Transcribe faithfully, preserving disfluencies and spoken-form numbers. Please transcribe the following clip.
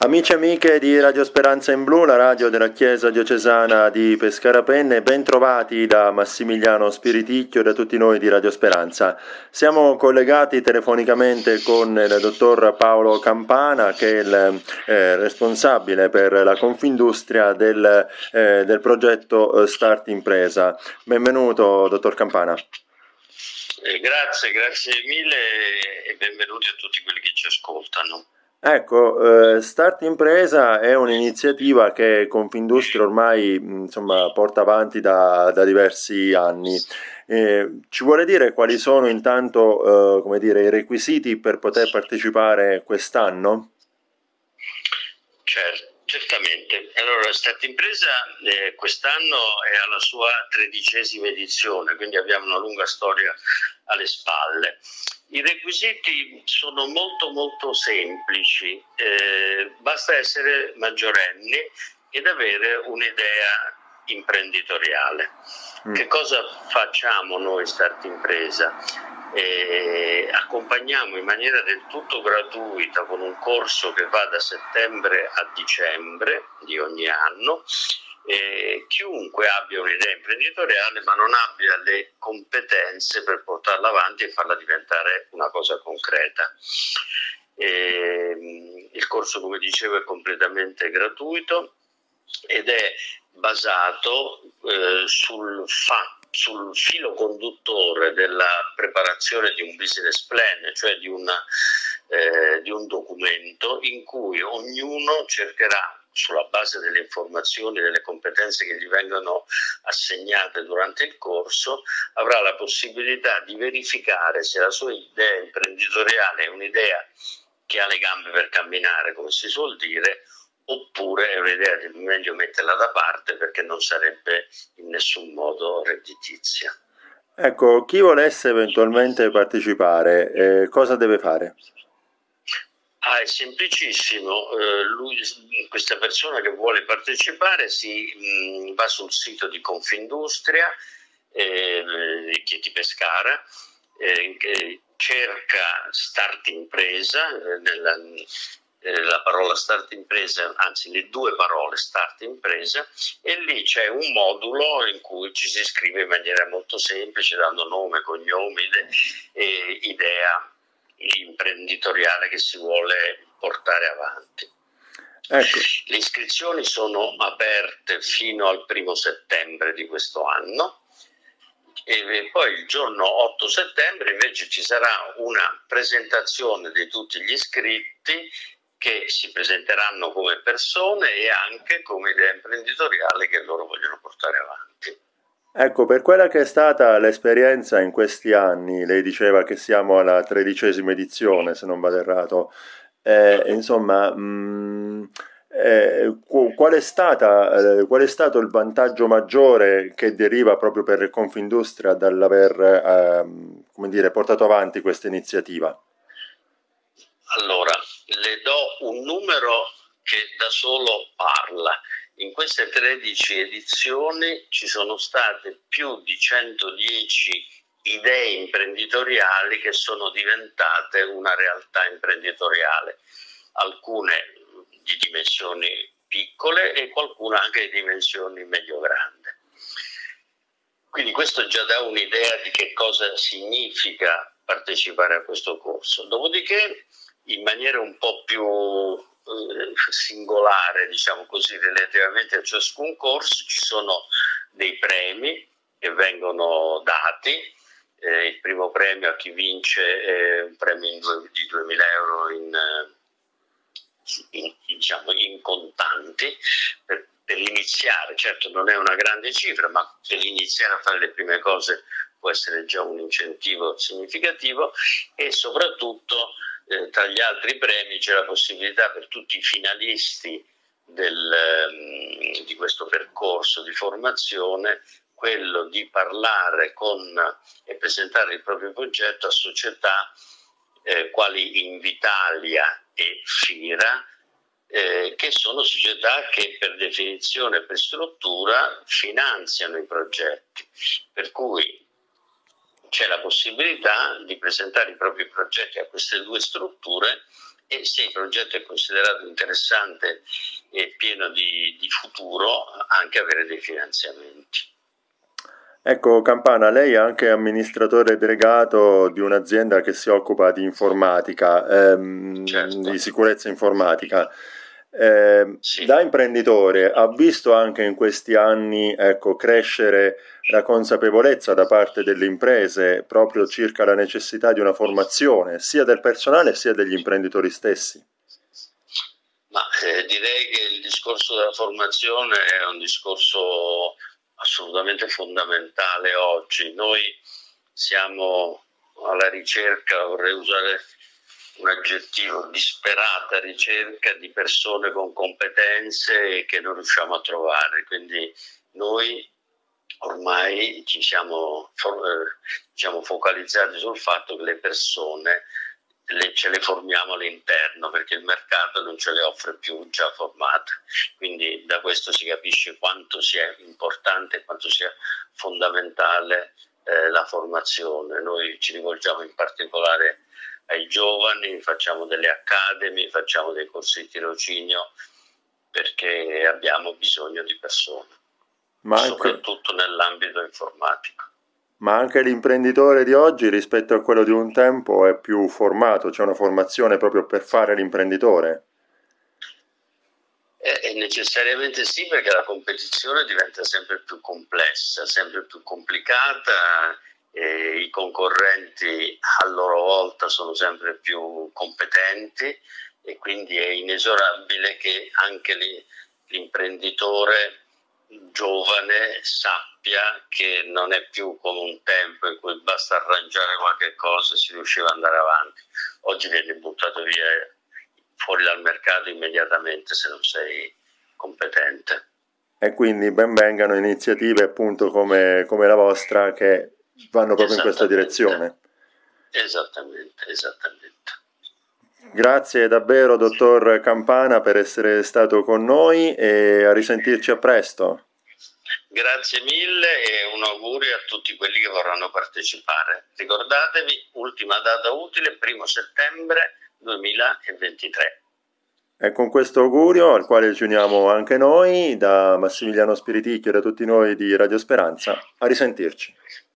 Amici e amiche di Radio Speranza in Blu, la radio della Chiesa Diocesana di Pescara-Penne, ben trovati da Massimiliano Spiriticchio e da tutti noi di Radio Speranza. Siamo collegati telefonicamente con il dottor Paolo Campana, che è il eh, responsabile per la Confindustria del, eh, del progetto Start Impresa. Benvenuto, dottor Campana. Eh, grazie, grazie mille e benvenuti a tutti quelli che ci ascoltano. Ecco, eh, Start Impresa è un'iniziativa che Confindustria ormai insomma, porta avanti da, da diversi anni. Eh, ci vuole dire quali sono intanto eh, come dire, i requisiti per poter partecipare quest'anno? Certo, certamente. Allora, Start Impresa eh, quest'anno è alla sua tredicesima edizione, quindi abbiamo una lunga storia alle spalle. I requisiti sono molto molto semplici, eh, basta essere maggiorenni ed avere un'idea imprenditoriale. Mm. Che cosa facciamo noi Start Impresa? Eh, accompagniamo in maniera del tutto gratuita con un corso che va da settembre a dicembre di ogni anno eh, chiunque abbia un'idea imprenditoriale ma non abbia le competenze per portarla avanti e farla diventare una cosa concreta. Eh, il corso, come dicevo, è completamente gratuito ed è basato eh, sul fatto sul filo conduttore della preparazione di un business plan, cioè di, una, eh, di un documento in cui ognuno cercherà, sulla base delle informazioni e delle competenze che gli vengono assegnate durante il corso, avrà la possibilità di verificare se la sua idea imprenditoriale è un'idea che ha le gambe per camminare, come si suol dire, oppure è un'idea che è meglio metterla da parte perché non sarebbe in nessun modo redditizia. Ecco, chi volesse eventualmente partecipare, eh, cosa deve fare? Ah, è semplicissimo. Uh, lui, questa persona che vuole partecipare si mh, va sul sito di Confindustria, eh, che è di Pescara, eh, cerca Start Impresa eh, nella la parola Start Impresa, anzi le due parole Start Impresa, e lì c'è un modulo in cui ci si iscrive in maniera molto semplice dando nome, cognome e idea imprenditoriale che si vuole portare avanti. Ecco. Le iscrizioni sono aperte fino al primo settembre di questo anno e poi il giorno otto settembre invece ci sarà una presentazione di tutti gli iscritti che si presenteranno come persone e anche come idea imprenditoriale che loro vogliono portare avanti. Ecco, per quella che è stata l'esperienza in questi anni, lei diceva che siamo alla tredicesima edizione, se non vado errato, eh, insomma, mh, eh, qual è stata, eh, qual è stato il vantaggio maggiore che deriva proprio per Confindustria dall'aver, eh, come dire, portato avanti questa iniziativa? Allora, le do un numero che da solo parla. In queste tredici edizioni ci sono state più di centodieci idee imprenditoriali che sono diventate una realtà imprenditoriale, alcune di dimensioni piccole e qualcuna anche di dimensioni medio-grande. Quindi questo già dà un'idea di che cosa significa partecipare a questo corso. Dopodiché, in maniera un po' più eh, singolare, diciamo così, relativamente a ciascun corso, ci sono dei premi che vengono dati. Eh, il primo premio a chi vince è un premio in due, di duemila euro in, in, diciamo, in contanti per, per iniziare. Certo non è una grande cifra, ma per iniziare a fare le prime cose può essere già un incentivo significativo e soprattutto Eh, tra gli altri premi c'è la possibilità per tutti i finalisti del, um, di questo percorso di formazione quello di parlare con e presentare il proprio progetto a società eh, quali Invitalia e Fira, eh, che sono società che per definizione e per struttura finanziano i progetti, per cui c'è la possibilità di presentare i propri progetti a queste due strutture e se il progetto è considerato interessante e pieno di, di futuro, anche avere dei finanziamenti. Ecco, Campana, lei è anche amministratore delegato di un'azienda che si occupa di informatica, ehm, di Certo, sicurezza informatica. Eh, sì. da imprenditore ha visto anche in questi anni, ecco, crescere la consapevolezza da parte delle imprese proprio circa la necessità di una formazione sia del personale sia degli imprenditori stessi. Ma eh, direi che il discorso della formazione è un discorso assolutamente fondamentale oggi. Noi siamo alla ricerca, vorrei usare un aggettivo, disperata ricerca di persone con competenze che non riusciamo a trovare. Quindi noi ormai ci siamo diciamo, focalizzati sul fatto che le persone le, ce le formiamo all'interno, perché il mercato non ce le offre più già formate. Quindi da questo si capisce quanto sia importante e quanto sia fondamentale eh, la formazione. Noi ci rivolgiamo in particolare ai giovani, facciamo delle academy, facciamo dei corsi di tirocinio, perché abbiamo bisogno di persone, Ma anche, soprattutto nell'ambito informatico. ma anche l'imprenditore di oggi rispetto a quello di un tempo è più formato, c'è una formazione proprio per fare l'imprenditore. Eh, eh, necessariamente sì, perché la competizione diventa sempre più complessa, sempre più complicata, e i concorrenti a loro volta sono sempre più competenti e quindi è inesorabile che anche l'imprenditore giovane sappia che non è più come un tempo in cui basta arrangiare qualche cosa e si riusciva ad andare avanti. Oggi vieni buttato via fuori dal mercato immediatamente se non sei competente. E quindi ben vengano iniziative appunto come, come la vostra che vanno proprio in questa Esattamente, direzione. esattamente, esattamente. Grazie davvero, dottor Campana, per essere stato con noi e a risentirci a presto. Grazie mille e un augurio a tutti quelli che vorranno partecipare. Ricordatevi, ultima data utile, primo settembre duemilaventitré. E con questo augurio, al quale ci uniamo anche noi, da Massimiliano Spiriticchio e da tutti noi di Radio Speranza, a risentirci.